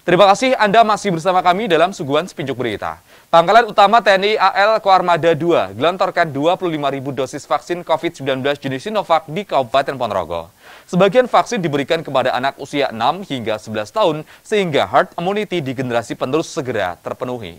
Terima kasih Anda masih bersama kami dalam Suguhan Sepinjuk Berita. Pangkalan Utama TNI AL Koarmada II gelontorkan 25.000 dosis vaksin COVID-19 jenis Sinovac di Kabupaten Ponorogo. Sebagian vaksin diberikan kepada anak usia 6 hingga 11 tahun sehingga herd immunity di generasi penerus segera terpenuhi.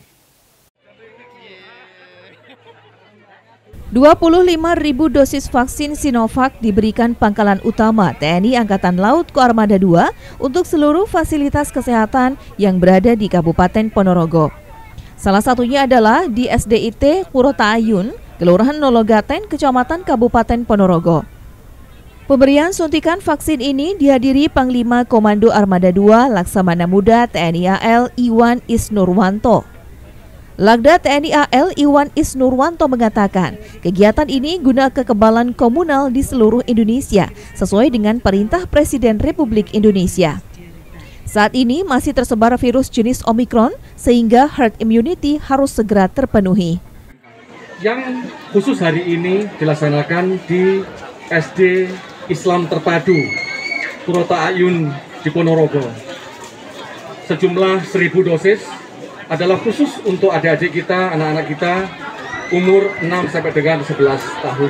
25.000 dosis vaksin Sinovac diberikan Pangkalan Utama TNI Angkatan Laut Koarmada II untuk seluruh fasilitas kesehatan yang berada di Kabupaten Ponorogo. Salah satunya adalah di SDIT Purotaayun, Kelurahan Nologaten, Kecamatan Kabupaten Ponorogo. Pemberian suntikan vaksin ini dihadiri Panglima Komando Armada II Laksamana Muda TNI AL Iwan Isnurwanto. Lagda TNI AL Iwan Isnurwanto mengatakan, kegiatan ini guna kekebalan komunal di seluruh Indonesia sesuai dengan perintah Presiden Republik Indonesia. Saat ini masih tersebar virus jenis Omikron sehingga herd immunity harus segera terpenuhi. Yang khusus hari ini dilaksanakan di SD Islam Terpadu Purotaayun di Ponorogo. Sejumlah 1.000 dosis adalah khusus untuk adik-adik kita, anak-anak kita umur 6 sampai dengan 11 tahun.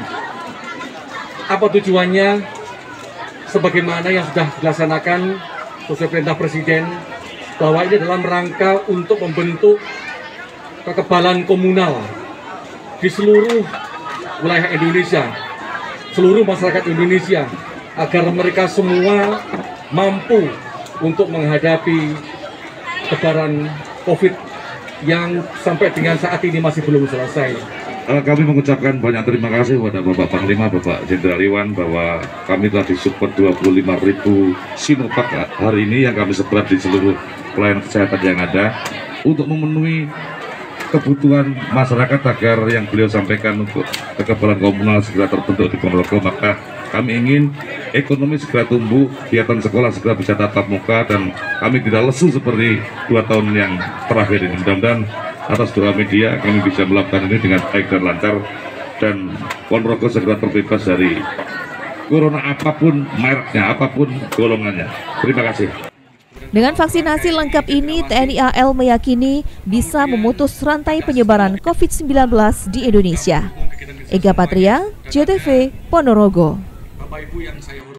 Apa tujuannya? Sebagaimana yang sudah dilaksanakan sesuai perintah Presiden, bahwa ini dalam rangka untuk membentuk kekebalan komunal di seluruh wilayah Indonesia, seluruh masyarakat Indonesia, agar mereka semua mampu untuk menghadapi sebaran COVID yang sampai dengan saat ini masih belum selesai. Kami mengucapkan banyak terima kasih kepada Bapak Panglima, Bapak Jenderal Iwan, bahwa kami telah disupport 25.000 Sinovac hari ini yang kami sebar di seluruh pelayanan kesehatan yang ada untuk memenuhi kebutuhan masyarakat agar yang beliau sampaikan untuk kekebalan komunal segera terbentuk di Ponorogo. Maka kami ingin ekonomi segera tumbuh, kegiatan sekolah segera bisa tatap muka, dan kami tidak lesu seperti 2 tahun yang terakhir ini. Mudah-mudahan atas doa media kami bisa melakukan ini dengan baik dan lancar, dan Ponorogo segera terbebas dari corona apapun mereknya, apapun golongannya. Terima kasih. Dengan vaksinasi lengkap ini, TNI AL meyakini bisa memutus rantai penyebaran COVID-19 di Indonesia. Ega Patria, JTV, Ponorogo.